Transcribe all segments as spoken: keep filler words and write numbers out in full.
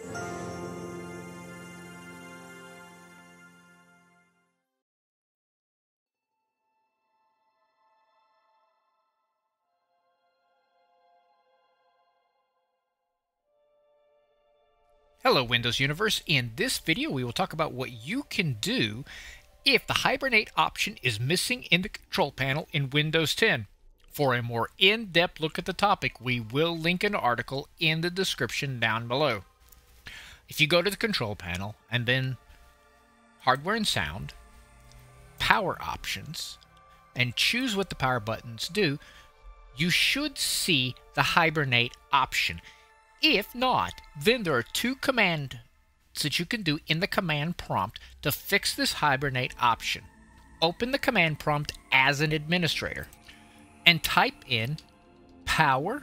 Hello Windows Universe. In this video we will talk about what you can do if the Hibernate option is missing in the control panel in Windows ten. For a more in-depth look at the topic, we will link an article in the description down below. If you go to the control panel and then Hardware and Sound, Power Options, and choose what the power buttons do, you should see the Hibernate option. If not, then there are two commands that you can do in the command prompt to fix this Hibernate option. Open the command prompt as an administrator and type in power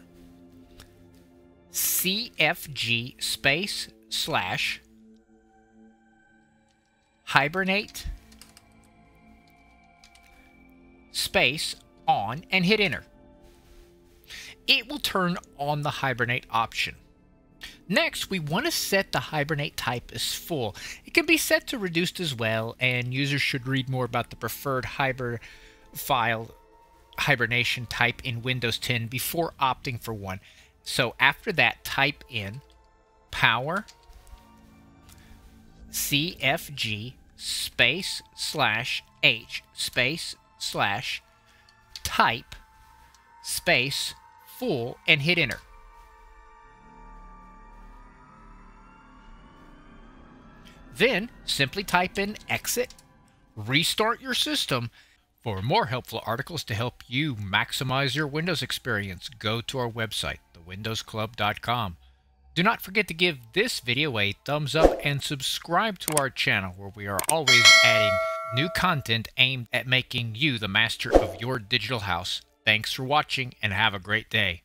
cfg space slash Hibernate space on and hit enter. It will turn on the Hibernate option. Next, we want to set the Hibernate type as full. It can be set to reduced as well, and users should read more about the preferred Hiber file hibernation type in Windows ten before opting for one. So after that, type in power cfg space slash h space slash type space full and hit enter. Then simply type in exit, restart your system. For more helpful articles to help you maximize your Windows experience, go to our website, the windows club dot com. Do not forget to give this video a thumbs up and subscribe to our channel, where we are always adding new content aimed at making you the master of your digital house. Thanks for watching and have a great day.